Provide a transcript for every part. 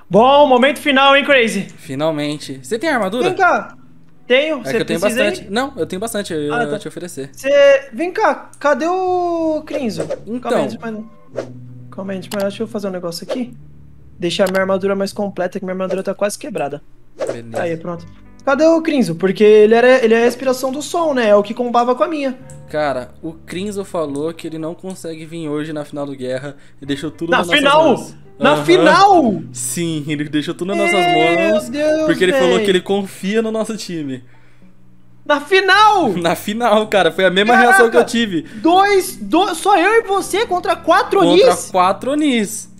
Bom, momento final, hein, Crazy? Finalmente. Você tem Vem armadura? cá. Tenho, É que você eu tenho precisa bastante. aí? Não, eu tenho bastante, eu Ah, ia tá. te oferecer. Vem cá, cadê o Crinzo? Calma aí, Então, calma aí, deixa eu fazer um negócio aqui. Deixar minha armadura mais completa, que minha armadura tá quase quebrada. Aí, beleza. pronto. Cadê o Crinzo? Porque ele é a respiração do som, né? É o que combava com a minha. Cara, o Crinzo falou que ele não consegue vir hoje na final do Guerra e deixou tudo Na nas nossas final! mãos. Na Aham. final! Sim, ele deixou tudo nas nossas Meu mãos Deus, porque ele falou que ele velho! confia no nosso time. Na final! Na final, cara, foi a mesma reação que eu Caraca! tive Só eu e você contra 4 contra Onis? 4 Onis.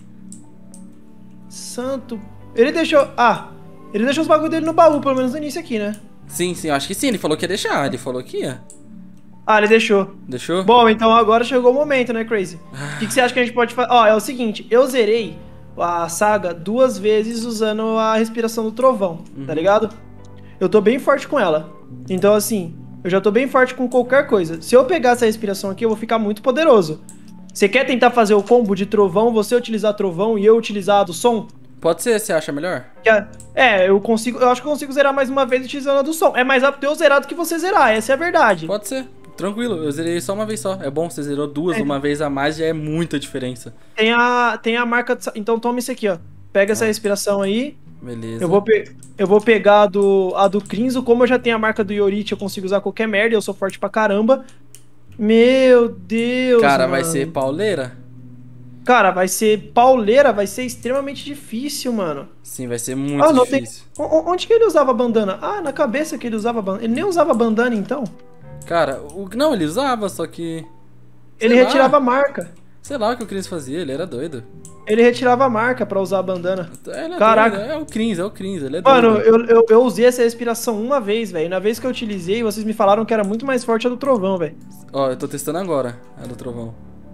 Santo. Ele deixou. Ah, ele deixou os bagulho dele no baú, pelo menos no início aqui, né? Sim, sim, eu acho que sim, ele falou que ia deixar, ele falou que ia. Ah, ele deixou. Deixou? Bom, então agora chegou o momento, né, Crazy? O que você acha que a gente pode fazer? Ó, é o seguinte, eu zerei a saga 2 vezes usando a respiração do trovão, tá ligado? Eu tô bem forte com ela. Então, assim, eu já tô bem forte com qualquer coisa. Se eu pegar essa respiração aqui, eu vou ficar muito poderoso. Você quer tentar fazer o combo de trovão, você utilizar trovão e eu utilizar a do som? Pode ser, você acha melhor? Eu consigo. Eu acho que eu consigo zerar mais uma vez utilizando a do som. É mais rápido eu zerar do que você zerar, essa é a verdade. Pode ser. Tranquilo, eu zerei só uma vez só. É bom, você zerou duas, É. uma vez a mais já é muita diferença. Tem a marca. Então toma isso aqui, ó. Pega essa Ó, respiração aí. beleza. Eu vou pegar a do Crinzo. Como eu já tenho a marca do Yorit, eu consigo usar qualquer merda. Eu sou forte pra caramba. Meu Deus, Cara, vai ser mano. pauleira? Cara, vai ser pauleira, vai ser extremamente difícil, mano. Sim, vai ser Ah, muito não tem. difícil. Onde que ele usava bandana? Ah, na cabeça que ele usava bandana. Ele nem usava bandana, então. Cara, não, ele usava, só que. Ele Sei retirava a lá. marca. Sei lá o que o Cris fazia, ele era doido. Ele retirava a marca pra usar a bandana. Ele é doido, Caraca. é o Cris, ele é Mano, doido. eu usei essa respiração uma vez, velho. Na vez que eu utilizei, vocês me falaram que era muito mais forte a do trovão, velho. Ó, eu tô testando agora, a do trovão.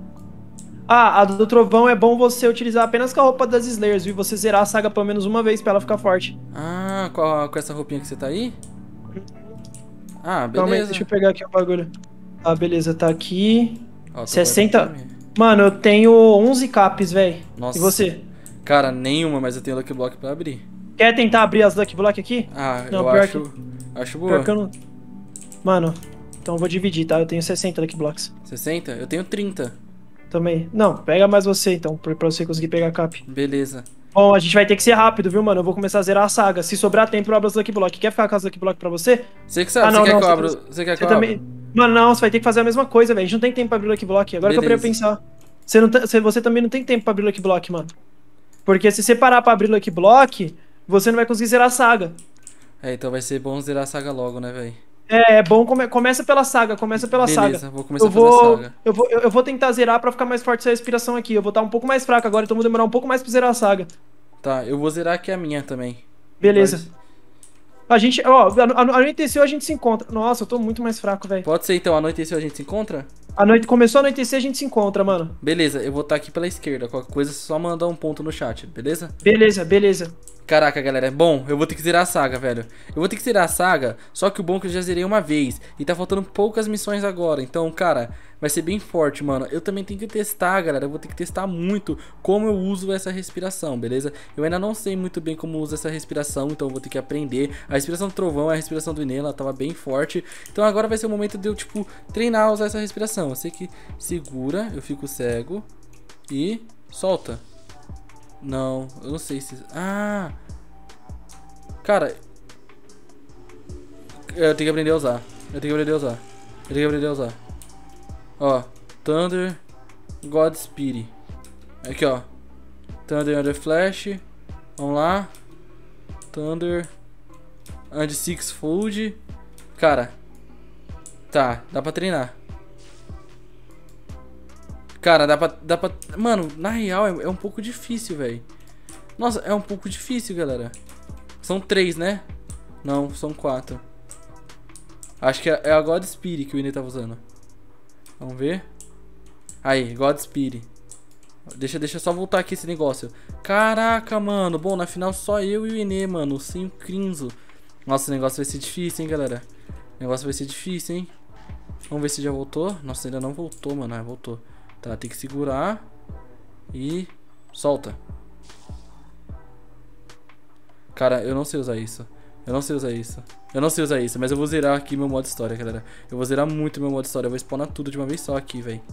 Ah, a do trovão é bom você utilizar apenas com a roupa das Slayers, viu? Você zerar a saga pelo menos uma vez pra ela ficar forte. Ah, com essa roupinha que você tá aí? Ah, Calma aí, beleza. deixa eu pegar aqui o bagulho. Ah, beleza, tá aqui. Ó, tô 60. guardando aqui. Mano, eu tenho 11 caps, velho. Nossa. E você? Cara, nenhuma, mas eu tenho Lucky Block pra abrir. Quer tentar abrir as Lucky Block aqui? Ah, Não, eu pior acho. Acho pior boa. que eu não. Mano, então eu vou dividir, tá? Eu tenho 60 Lucky Blocks. 60? Eu tenho 30. Também. Não, pega mais você então, pra você conseguir pegar cap. Beleza. Bom, a gente vai ter que ser rápido, viu, mano? Eu vou começar a zerar a saga. Se sobrar tempo, eu abro as Lucky Block. Quer ficar com as Lucky Block pra você? Você que sabe, Ah, você não, quer não. que eu abra? Você quer que Você eu também. abra? Mano, não, você vai ter que fazer a mesma coisa, velho. A gente não tem tempo pra abrir Lucky Block. Agora que eu parei pra Beleza. pensar. Você, não você também não tem tempo pra abrir Lucky Block, mano. Porque se você parar pra abrir Lucky Block, você não vai conseguir zerar a saga. É, então vai ser bom zerar a saga logo, né, velho? É bom, começa pela saga, começa pela Beleza, saga. vou começar a fazer a saga. Eu vou tentar zerar pra ficar mais forte essa respiração aqui. Eu vou estar um pouco mais fraco agora, então eu vou demorar um pouco mais pra zerar a saga. Tá, eu vou zerar aqui a minha também. Beleza. A gente, ó, anoiteceu, a gente se encontra. Nossa, eu tô muito mais fraco, velho. Pode ser então, anoiteceu, a gente se encontra? Começou a anoitecer, a gente se encontra, mano. Beleza, eu vou estar aqui pela esquerda. Qualquer coisa, só mandar um ponto no chat, beleza? Beleza, beleza. Caraca, galera, bom, eu vou ter que zerar a saga, velho. Eu vou ter que zerar a saga, só que o bom é que eu já zerei uma vez. E tá faltando poucas missões agora. Então, cara, vai ser bem forte, mano. Eu também tenho que testar, galera. Eu vou ter que testar muito como eu uso essa respiração, beleza? Eu ainda não sei muito bem como usa essa respiração, então eu vou ter que aprender. A respiração do trovão, a respiração do Inê, ela tava bem forte. Então agora vai ser o momento de eu, tipo, treinar a usar essa respiração. Eu sei que segura, eu fico cego e solta. Não, eu não sei se... Ah! Cara... Eu tenho que aprender a usar. Eu tenho que aprender a usar. Eu tenho que aprender a usar. Ó. Thunder... Godspeed. Aqui, ó. Thunder Under Flash. Vamos lá. Thunder... And Six Fold. Cara... Tá, dá pra treinar. Cara, dá pra... Mano, na real é um pouco difícil, velho. Nossa, é um pouco difícil, galera. São 3, né? Não, são 4. Acho que é a Godspeed que o Inê tava usando. Vamos ver. Aí, Godspeed. Deixa eu só voltar aqui esse negócio. Caraca, mano. Bom, na final só eu e o Inê, mano. Sem o Crinzo. Nossa, o negócio vai ser difícil, hein, galera. O negócio vai ser difícil, hein. Vamos ver se já voltou. Nossa, ainda não voltou, mano. Ah, voltou. Tá, tem que segurar. E solta. Cara, eu não sei usar isso. Eu não sei usar isso. Eu não sei usar isso, mas eu vou zerar aqui meu modo história, galera. Eu vou zerar muito meu modo história. Eu vou spawnar tudo de uma vez só aqui, velho.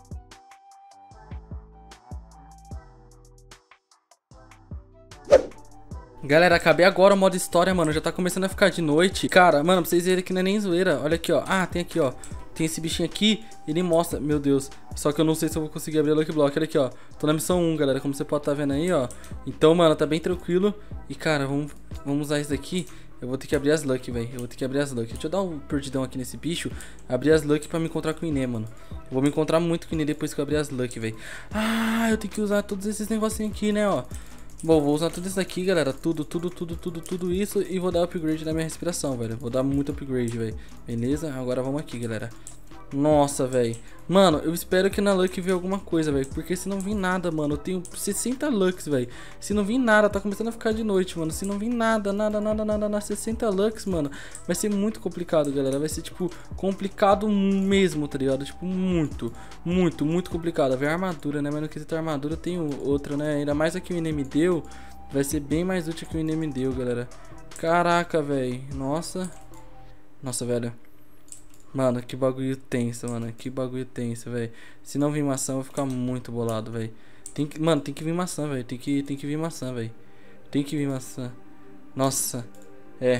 Galera, acabei agora o modo história, mano. Já tá começando a ficar de noite. Cara, mano, pra vocês verem que não é nem zoeira. Olha aqui, ó. Ah, tem aqui, ó. Tem esse bichinho aqui. Ele mostra. Meu Deus. Só que eu não sei se eu vou conseguir abrir o Lucky Block. Olha aqui, ó. Tô na missão 1, galera. Como você pode tá vendo aí, ó. Então, mano, tá bem tranquilo. E, cara, vamos usar isso daqui. Eu vou ter que abrir as Lucky, velho. Eu vou ter que abrir as Lucky. Deixa eu dar um perdidão aqui nesse bicho. Abrir as Lucky pra me encontrar com o Inê, mano. Eu vou me encontrar muito com o Inê depois que eu abrir as Lucky, velho. Ah, eu tenho que usar todos esses negocinhos aqui, né, ó. Bom, vou usar tudo isso daqui, galera. Tudo isso. E vou dar upgrade na minha respiração, velho. Vou dar muito upgrade, velho. Beleza? Agora vamos aqui, galera. Nossa, velho. Mano, eu espero que na Lucky venha alguma coisa, velho. Porque se não vir nada, mano, eu tenho 60 Lux, velho. Se não vir nada, tá começando a ficar de noite, mano. Se não vir nada, 60 Lux, mano, vai ser muito complicado, galera. Vai ser, tipo, complicado mesmo, tá ligado? Tipo, muito complicado. Ver a armadura, né? Mas no quesito armadura eu tenho outra, né? Ainda mais a que o Inê me deu. Vai ser bem mais útil que o Inê me deu, galera. Caraca, velho. Nossa, velho. Mano, que bagulho tenso, mano. Que bagulho tenso, velho. Se não vir maçã, eu vou ficar muito bolado, velho. Mano, tem que vir maçã, velho. Tem que vir maçã, velho. Tem que vir maçã. Nossa. É.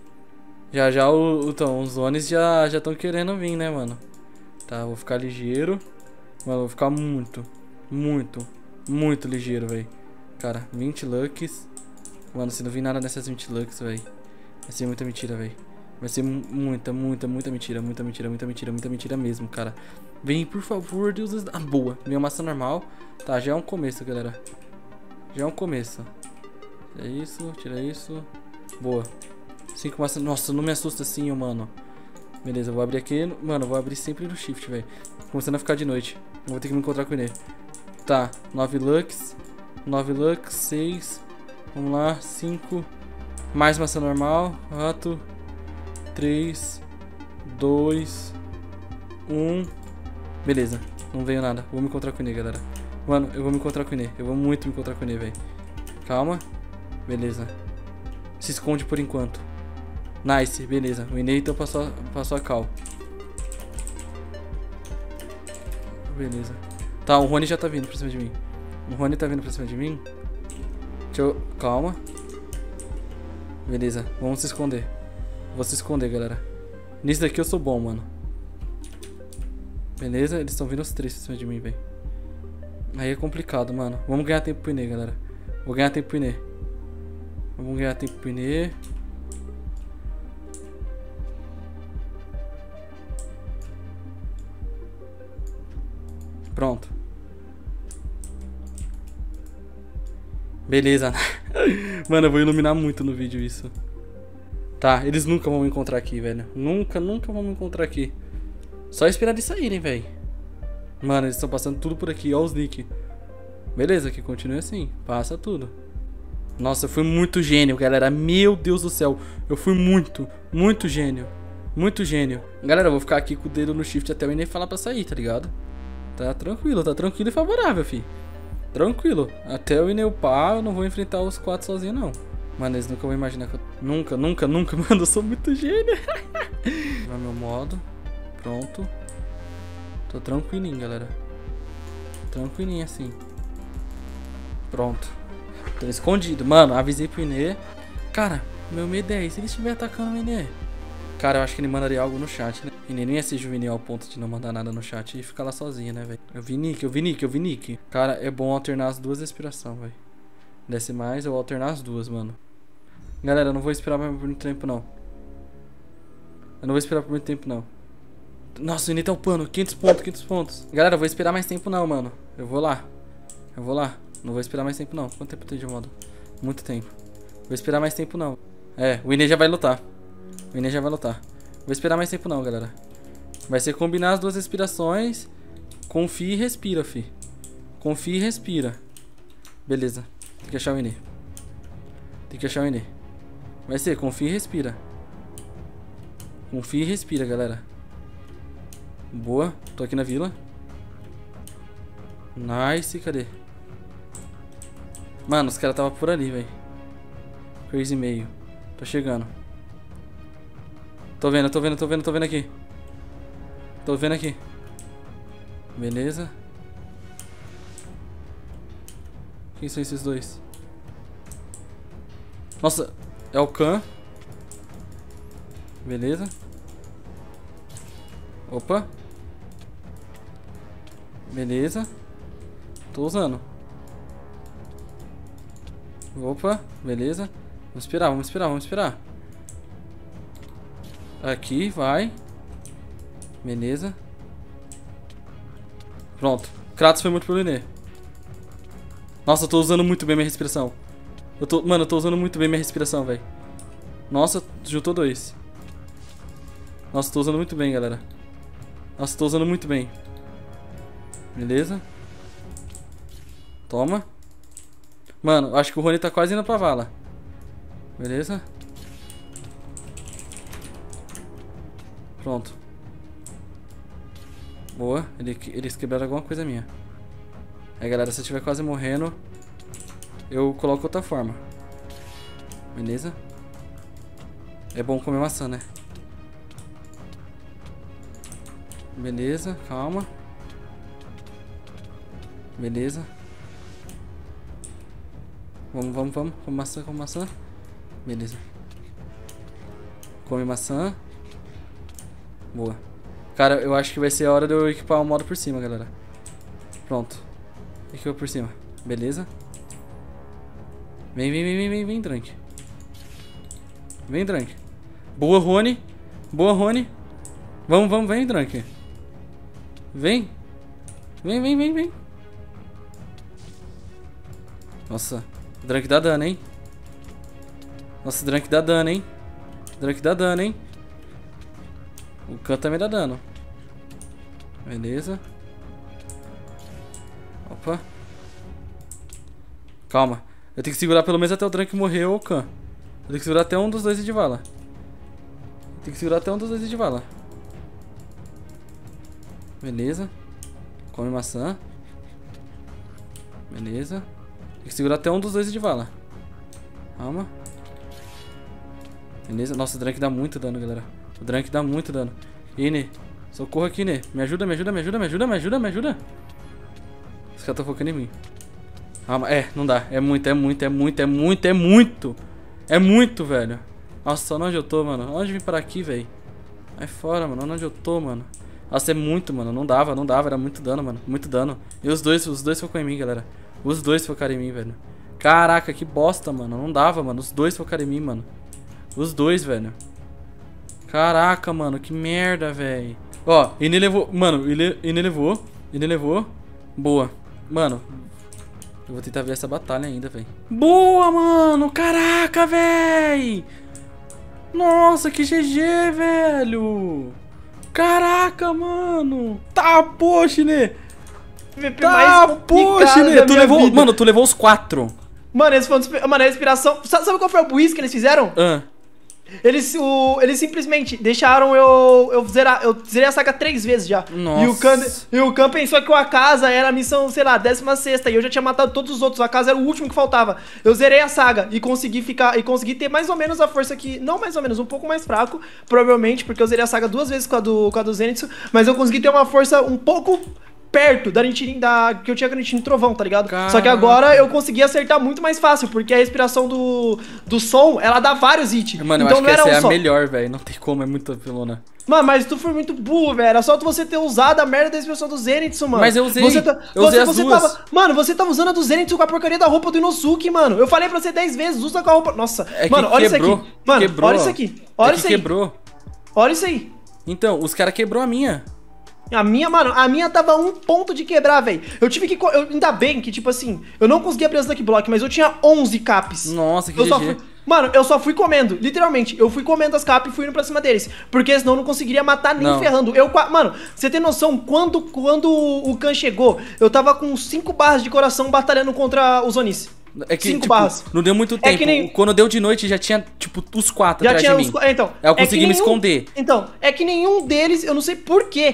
Já os zones já estão querendo vir, né, mano? Tá, vou ficar ligeiro. Mano, vou ficar muito ligeiro, velho. Cara, 20 Lux. Mano, se não vir nada nessas 20 Lux, velho, vai ser muita mentira, velho. Vai ser muita mentira. Muita mentira mesmo, cara. Vem, por favor, Deus. Ah, boa. Minha maçã normal. Tá, já é um começo, galera. Já é um começo. Tira isso, tira isso. Boa. 5 maçãs. Nossa, não me assusta assim, mano. Beleza, eu vou abrir aqui. Mano, eu vou abrir sempre no shift, velho. Começando a ficar de noite. Eu vou ter que me encontrar com ele. Tá, 9 Lux. 6. Vamos lá, 5. Mais maçã normal. 4. 3, 2, 1. Beleza, não veio nada. Vou me encontrar com o Inê, galera. Mano, eu vou me encontrar com o Inê. Eu vou muito me encontrar com o Inê, velho. Calma. Beleza. Se esconde por enquanto. Nice, beleza. O Inê então passou a cal. Beleza. Tá, o Rony já tá vindo pra cima de mim. Deixa eu... Calma. Beleza, vamos se esconder. Vou se esconder, galera. Nisso daqui eu sou bom, mano. Beleza? Eles estão vindo os 3 em cima de mim, velho. Aí é complicado, mano. Vamos ganhar tempo pro Inê, galera. Vou ganhar tempo pro Inê. Vamos ganhar tempo pro Inê. Pronto. Beleza. Mano, eu vou iluminar muito no vídeo isso. Tá, eles nunca vão me encontrar aqui, velho. Nunca vão me encontrar aqui. Só esperar eles saírem, velho. Mano, eles estão passando tudo por aqui. Ó os nick. Beleza, que continue assim. Passa tudo. Nossa, eu fui muito gênio, galera. Meu Deus do céu. Eu fui muito gênio. Muito gênio. Galera, eu vou ficar aqui com o dedo no shift até o Inê falar pra sair, tá ligado? Tá tranquilo e favorável, fi. Tranquilo. Até o Inê upar, eu não vou enfrentar os 4 sozinho, não. Mano, eles nunca vão imaginar que eu... Nunca. Mano, eu sou muito gênio. Vai meu modo. Pronto. Tô tranquilinho, galera. Tranquilinho assim. Pronto. Tô escondido. Mano, avisei pro Inê. Cara, meu medo é se ele estiver atacando o Inê. Cara, eu acho que ele mandaria algo no chat, né? Inê nem ia ser juvenil ao ponto de não mandar nada no chat e ficar lá sozinho, né, velho? Eu vi nick. Cara, é bom alternar as duas respirações, velho. Desce mais, eu vou alternar as duas, mano. Galera, eu não vou esperar por muito tempo, não. Nossa, o Inê tá upando. 500 pontos. Galera, eu vou esperar mais tempo, não, mano. Eu vou lá. Não vou esperar mais tempo, não. Quanto tempo tem de modo? Muito tempo. Vou esperar mais tempo, não. É, o Inê já vai lutar. Vou esperar mais tempo, não, galera. Vai ser combinar as duas respirações. Confia e respira, fi. Beleza. Tem que achar o Inê. Vai ser, confia e respira. Galera. Boa, tô aqui na vila. Nice, cadê? Mano, os caras tava por ali, velho. Crazy meio. Tô chegando. Tô vendo aqui. Tô vendo aqui. Beleza. Quem são esses dois? Nossa, é o Khan. Beleza. Opa. Beleza. Tô usando. Opa, beleza. Vamos esperar. Aqui, vai. Beleza. Pronto. Kratos foi muito pelo Nenê. Nossa, eu tô usando muito bem minha respiração. Mano, eu tô usando muito bem minha respiração, velho. Nossa, juntou dois. Nossa, tô usando muito bem, galera. Nossa, tô usando muito bem. Beleza. Toma. Mano, acho que o Rony tá quase indo pra vala. Beleza. Pronto. Boa. Eles quebraram alguma coisa minha. Aí, galera, se eu estiver quase morrendo, eu coloco outra forma. Beleza. É bom comer maçã, né? Beleza, calma. Beleza. Vamos. Come maçã. Beleza. Come maçã. Boa. Cara, eu acho que vai ser a hora de eu equipar o modo por cima, galera. Pronto. Equipa por cima. Beleza. Vem, Drunk. Vem, Drunk. Boa, Rony. Vamos, vem, Drunk. Vem. Nossa, Drunk dá dano, hein? Drunk dá dano, hein? O Khan também dá dano. Beleza. Opa. Calma. Eu tenho que segurar pelo menos até o Drunk morrer ou o Khan. Eu tenho que segurar até um dos dois de vala. Beleza. Come maçã. Beleza. Tem que segurar até um dos dois de vala. Calma. Beleza. Nossa, o Drunk dá muito dano, galera. O Drunk dá muito dano. Ine, socorro aqui, Ine. Me ajuda. Os caras estão focando em mim. Calma. Não dá. É muito, velho. Nossa, onde eu tô, mano? Onde eu vim parar aqui, velho? Vai fora, mano. Onde eu tô, mano? Nossa, é muito, mano. Não dava. Era muito dano, mano. Muito dano. E os dois focam em mim, galera. Os dois focaram em mim, velho. Caraca, que bosta, mano. Não dava, mano. Os dois focaram em mim, mano. Os dois, velho. Caraca, mano. Que merda, velho. Ó, Ine levou. Mano, Ine levou. Boa. Mano, eu vou tentar ver essa batalha ainda, velho. Boa, mano. Caraca, velho. Nossa, que GG, velho. Caraca, mano. Tá, poxa, Ine. Tá, poxa, Ine. Tu levou. Mano, tu levou os 4. Mano, esse foi a respiração. Sabe qual foi o buiz que eles fizeram? Eles simplesmente deixaram eu zerar. Eu zerei a saga 3 vezes já. Nossa. E o Khan pensou que o Akaza era a missão, sei lá, 16ª. E eu já tinha matado todos os outros. O Akaza era o último que faltava. Eu zerei a saga e consegui ter mais ou menos a força que. Não mais ou menos, um pouco mais fraco. Provavelmente, porque eu zerei a saga 2 vezes com a do Zenitsu. Mas eu consegui ter uma força um pouco perto da Nichirin, que eu tinha com a Nichirin Trovão, tá ligado? Caraca. Só que agora eu consegui acertar muito mais fácil, porque a respiração do som, ela dá vários hits. Mano, então eu acho não que era essa é só. a melhor, velho. Não tem como, é muito apelona. Mano, mas tu foi muito burro, velho. Era só você ter usado a merda da expressão do Zenitsu, mano. Mas eu usei. Eu usei as duas. Mano, você tava usando a do Zenitsu com a porcaria da roupa do Inosuke, mano. Eu falei pra você 10 vezes, usa com a roupa. Nossa, mano, olha isso aqui. Mano, olha isso aqui. Olha isso aí. Quebrou. Olha isso aí. Então, os caras quebrou a minha. Mano, a minha tava a 1 ponto de quebrar, velho. Eu tive que. Ainda bem que, tipo assim, eu não consegui abrir as Lucky Block, mas eu tinha 11 caps. Nossa, que GG. Mano, eu só fui comendo, literalmente. Eu fui comendo as capas e fui indo pra cima deles. Porque senão eu não conseguiria matar nem ferrando. Mano, você tem noção, quando o Khan chegou, eu tava com 5 barras de coração batalhando contra os Onis. É que, 5 tipo, barras. não deu muito tempo. Quando deu de noite já tinha, tipo, os 4 já atrás tinha de mim. Então, eu consegui me esconder. Então, é que nenhum deles, eu não sei porquê.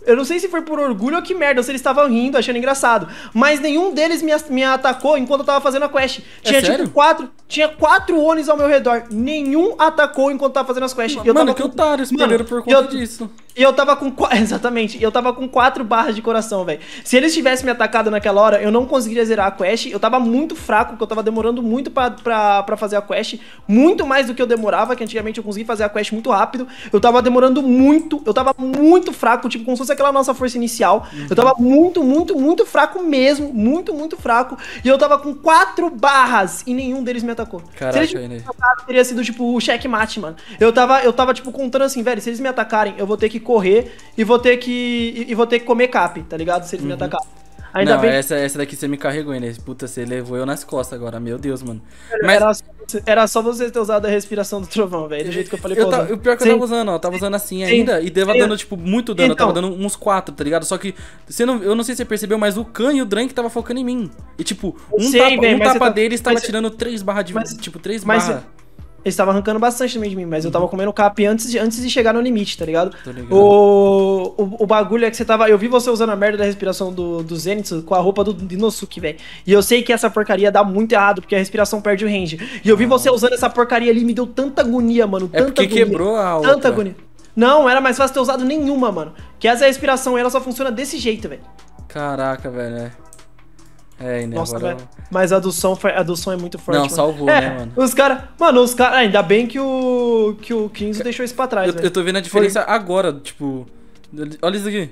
Eu não sei se foi por orgulho ou que merda, ou se eles estavam rindo, achando engraçado. Mas nenhum deles me atacou enquanto eu tava fazendo a quest. Tinha tipo quatro Onis ao meu redor. Nenhum atacou enquanto eu tava fazendo as quests. Mano, que otários, perderam por conta disso. E eu tava com... Exatamente. E eu tava com 4 barras de coração, velho. Se eles tivessem me atacado naquela hora, eu não conseguiria zerar a quest. Eu tava muito fraco, porque eu tava demorando muito pra fazer a quest. Muito mais do que eu demorava, que antigamente eu conseguia fazer a quest muito rápido. Eu tava demorando muito. Eu tava muito fraco, tipo, como se fosse aquela nossa força inicial. Eu tava muito fraco mesmo. Muito fraco. E eu tava com 4 barras e nenhum deles me atacou. Caraca, se eles me atacaram, teria sido, tipo, o checkmate, mano. Eu tava, tipo, contando assim, velho, se eles me atacarem, eu vou ter que correr e vou ter que comer cap, tá ligado? Se eles me atacarem. Ainda não, bem... essa daqui você me carregou, Inês. Puta, você levou eu nas costas agora, meu Deus, mano. Mas... Era só você ter usado a respiração do trovão, velho. Do jeito que eu falei pra usar. O pior que eu tava usando, ó. Tava usando assim ainda e tava dando, tipo, muito dano. Então, eu tava dando uns 4, tá ligado? Só que, eu não sei se você percebeu, mas o Khan e o Drank tava focando em mim. E, tipo, um tapa deles tava tirando 3 barras de... Tipo, 3 barras. Eles estavam arrancando bastante também de mim, mas eu tava comendo cap antes de chegar no limite, tá ligado? Tô ligado. O bagulho é que você tava... Eu vi você usando a merda da respiração do Zenitsu com a roupa do Inosuke, velho. E eu sei que essa porcaria dá muito errado, porque a respiração perde o range. E eu vi você usando essa porcaria ali, me deu tanta agonia, mano. É porque quebrou a outra. Tanta agonia. Não, era mais fácil ter usado nenhuma, mano. Que essa respiração, ela só funciona desse jeito, velho. Caraca, velho, Inês, nossa, agora... velho. Mas a do som é muito forte. Não, mano. salvou, né, mano? Os caras. Ainda bem que o Kinzo deixou isso pra trás, velho. Eu tô vendo a diferença agora, tipo. Olha isso aqui.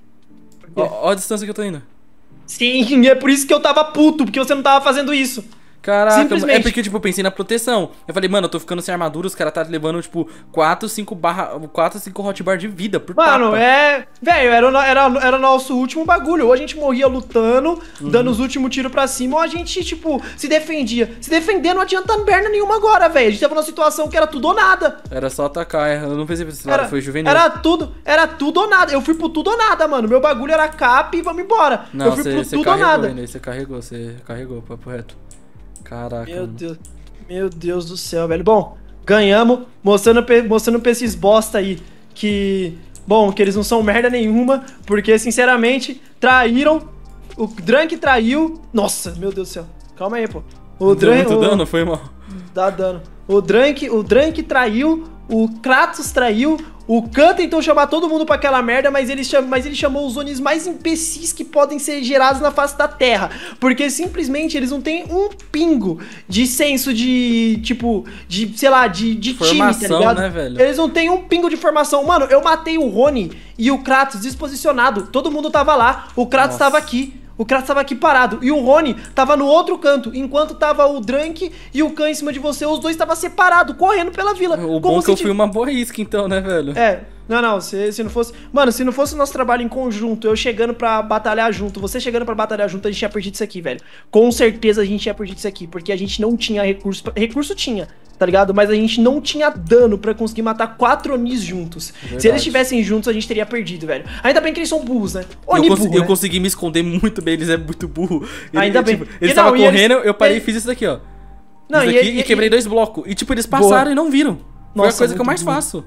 Ó a distância que eu tô indo. Sim, é por isso que eu tava puto, porque você não tava fazendo isso. Caraca, é porque, tipo, eu pensei na proteção. Eu falei, mano, eu tô ficando sem armadura, os caras tá levando, tipo, 4, 5 hotbar de vida por mano, tapa. velho, era nosso último bagulho. Ou a gente morria lutando, dando os últimos tiros pra cima, ou a gente, tipo, se defendia. Se defender não adianta perna nenhuma agora, velho. A gente tava numa situação que era tudo ou nada. Era só atacar, eu não pensei pra esse lado, foi juvenil. Era tudo ou nada. Eu fui pro tudo ou nada, mano. Meu bagulho era cap e vamos embora. Não, eu fui pro tudo ou nada. Você carregou, papo reto. Caraca. Meu Deus do céu, velho. Bom, ganhamos, mostrando pra esses bosta aí que eles não são merda nenhuma, porque sinceramente traíram. O Drank traiu. Nossa, meu Deus do céu. Calma aí, pô. O Drank. Muito dano, foi mal. Dá dano. O Drank traiu, o Kratos traiu, o Khan tentou chamar todo mundo pra aquela merda, mas ele chamou os Onis mais imbecis que podem ser gerados na face da Terra. Porque simplesmente eles não têm um pingo de senso de, tipo, sei lá, de time, tá ligado? Né, velho? Eles não têm um pingo de formação. Mano, eu matei o Rony e o Kratos desposicionado. Todo mundo tava lá, o Kratos tava aqui. O Kratos tava aqui parado. E o Rony tava no outro canto. Enquanto tava o Drank e o Khan em cima de você, os dois estavam separados, correndo pela vila. O bom que eu fui uma boa isca, então, né, velho? Não, se não fosse... Mano, se não fosse o nosso trabalho em conjunto, eu chegando pra batalhar junto, você chegando pra batalhar junto, a gente tinha perdido isso aqui, velho. Com certeza a gente tinha perdido isso aqui, porque a gente não tinha recurso... Recurso tinha, tá ligado? Mas a gente não tinha dano pra conseguir matar 4 Onis juntos. Verdade. Se eles estivessem juntos, a gente teria perdido, velho. Ainda bem que eles são burros, né? Eu consegui me esconder muito bem, eles é muito burro. Ainda bem. Tipo, eles estavam correndo, eu parei e fiz isso daqui, ó. Não, isso daqui, e quebrei 2 blocos. E tipo, eles passaram e não viram. Foi a coisa que eu mais faço.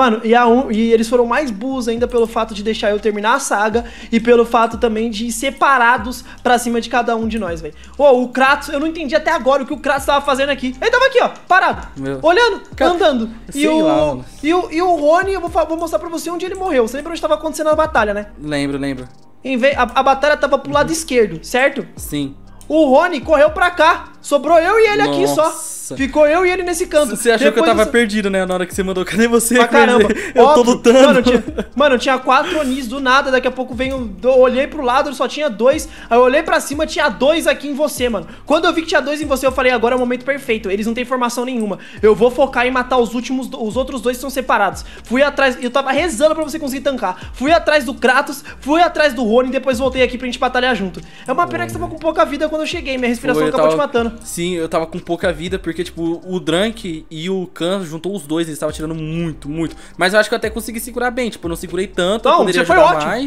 E eles foram mais burros ainda pelo fato de deixar eu terminar a saga e pelo fato também de ir separados pra cima de cada um de nós, velho. O Kratos, eu não entendi até agora o que o Kratos tava fazendo aqui. Ele tava aqui, ó, parado, olhando, andando. E o Rony, eu vou mostrar pra você onde ele morreu. Você lembra onde tava acontecendo a batalha, né? Lembro. A batalha tava pro lado esquerdo, certo? Sim. O Rony correu pra cá. Sobrou eu e ele aqui só. Ficou eu e ele nesse canto. Você achou que eu tava perdido, né? Na hora que você mandou. Cadê você? Pra caramba. Eu tô lutando. Mano, tinha 4 Onis do nada. Daqui a pouco veio. Eu olhei pro lado, só tinha 2. Aí eu olhei pra cima, tinha 2 aqui em você, mano. Quando eu vi que tinha 2 em você, eu falei, agora é o momento perfeito. Eles não têm formação nenhuma. Eu vou focar em matar os outros 2 que são separados. Fui atrás. Eu tava rezando pra você conseguir tancar. Fui atrás do Kratos, fui atrás do Rony e depois voltei aqui pra gente batalhar junto. É uma pena que você tava com pouca vida quando eu cheguei. Minha respiração acabou te matando. Sim, eu tava com pouca vida, porque, tipo, o Drank e o Khan juntou os dois, eles estavam tirando muito. Mas eu acho que eu até consegui segurar bem, tipo, eu não segurei tanto, eu poderia ajudar mais.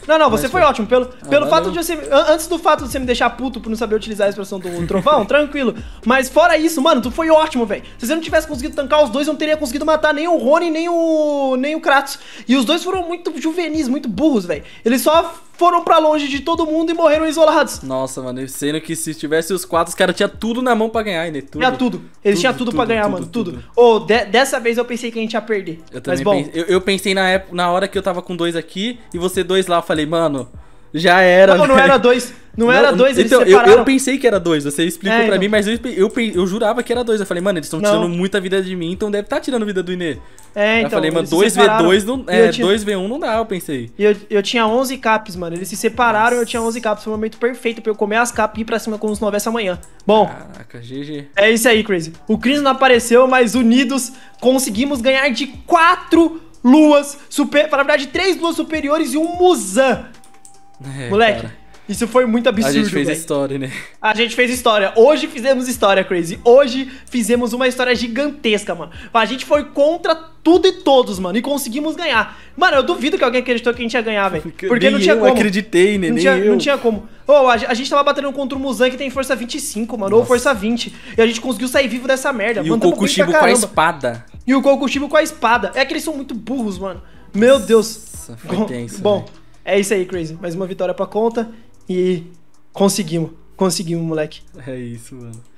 Não, você foi ótimo. Pelo valeu. fato de você. Antes do fato de você me deixar puto por não saber utilizar a expressão do trovão, tranquilo. Mas fora isso, mano, tu foi ótimo, velho. Se você não tivesse conseguido tancar os dois, eu não teria conseguido matar nem o Rony, nem o Kratos. E os dois foram muito juvenis, muito burros, velho. Eles só foram pra longe de todo mundo e morreram isolados. Nossa, mano, sendo que se tivesse os 4, os caras tinham tudo na mão pra ganhar, né? Tinha tudo. Eles tinham tudo pra ganhar, mano. Tudo. Dessa vez eu pensei que a gente ia perder. Mas bom. Eu pensei na hora que eu tava com 2 aqui e você 2 lá, eu falei, mano, já era. Não era 2. Não era 2, eles então, separaram. eu pensei que era 2, você explicou pra mim, mas eu jurava que era 2. Eu falei, mano, eles estão tirando muita vida de mim, então deve estar tirando vida do Inê. Então. Eu falei, mano, 2v2 não. 2v1 não dá, eu pensei. E eu tinha 11 caps, mano. Eles se separaram e eu tinha 11 caps. Foi um momento perfeito pra eu comer as caps e ir pra cima como se não houvesse amanhã. Bom. Caraca, GG. É isso aí, Crazy. O Chris não apareceu, mas unidos conseguimos ganhar de 4 luas. Na verdade, 3 luas superiores e um Muzan. Moleque. Cara. Isso foi muito absurdo, A gente fez história, né? A gente fez história. Hoje fizemos história, Crazy. Hoje fizemos uma história gigantesca, mano. A gente foi contra tudo e todos, mano. E conseguimos ganhar. Mano, eu duvido que alguém acreditou que a gente ia ganhar, velho. Porque não tinha como. Eu acreditei, né? Não tinha como. A gente tava batendo contra o Muzan que tem força 25, mano. Nossa. Ou força 20. E a gente conseguiu sair vivo dessa merda. E o Kokushibo com a espada. E o Kokushibo com a espada. É que eles são muito burros, mano. Meu Deus. Nossa, foi tenso. Bom, é isso aí, Crazy. Mais uma vitória pra conta. E conseguimos, moleque. É isso, mano.